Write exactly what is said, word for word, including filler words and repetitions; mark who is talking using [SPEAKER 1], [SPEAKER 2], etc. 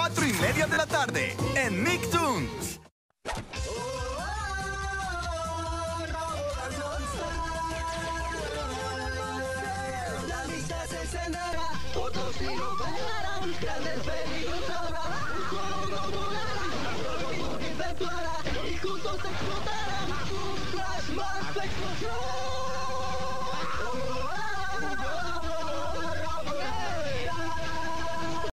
[SPEAKER 1] cuatro y media de la tarde en Nicktoons.
[SPEAKER 2] La lista se encenderá, otros hijos bailarán, grandes peligros habrá, un juego volará, robot inventará y juntos explotarán un flash más explosión.